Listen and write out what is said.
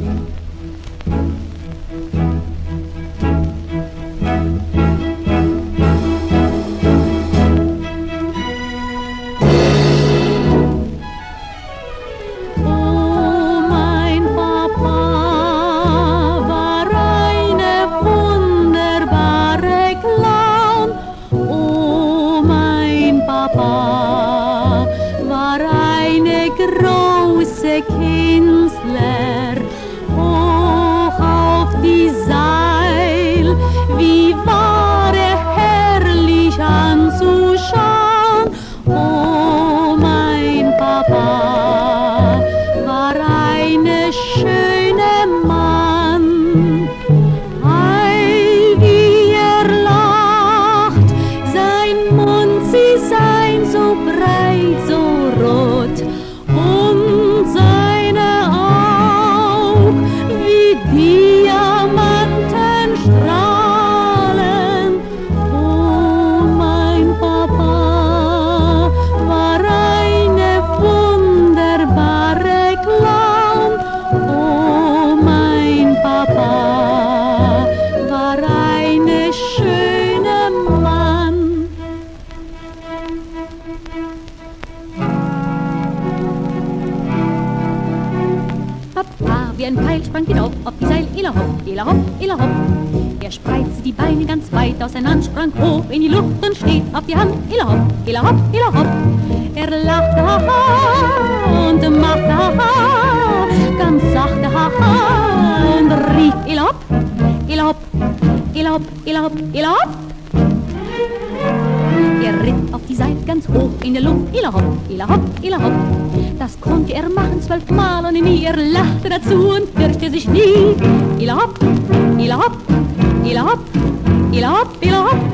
Papa war eine große Künstler, hoch auf die Seil, wie war er herrlich anzuschauen. Oh, mein Papa war eine schöne Mann. Ei, wie er lacht, sein Mund, sie sein so breit, so rot, und seine Aug wie Diamanten strahlen. Oh, mein Papa war eine wunderbare Clown. Oh, mein Papa war eine schöne Mann. Papa, wie ein Pfeil sprang hinauf auf die Seil, illa hopp, illa hopp, illa hopp. Er spreizte die Beine ganz weit auseinander, sprang hoch in die Luft und steht auf die Hand, illa hopp, illa hopp, illa hopp. Er lachte, haha, und machte, haha, ganz sachte, haha, und rief, illa hopp, illa hopp, illa hopp, illa hopp, illa hopp. Er ritt auf die Seite ganz hoch in der Luft, illa hopp, illa hopp, illa hopp. Das konnte er machen 12 Mal und nie, er lachte dazu und fürchte sich nie. Illa hopp, illa hopp, illa hopp, illa hopp, illa hopp.